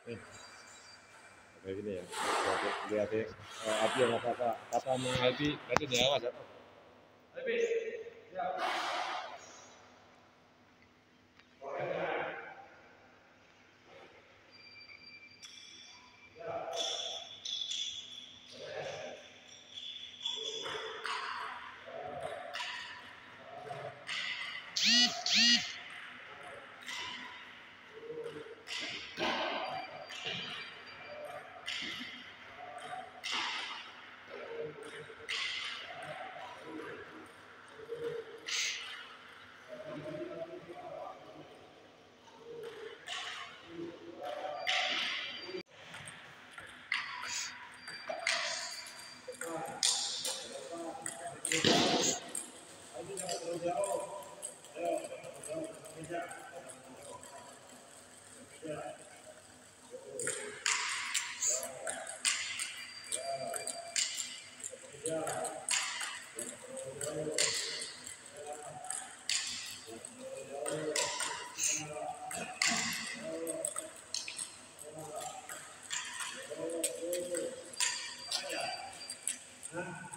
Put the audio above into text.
Nih, kayak gini ya. Lihat ya. Api yang apa-apa. Kata mau api, nanti dia awas ya. Api, ya. Hah?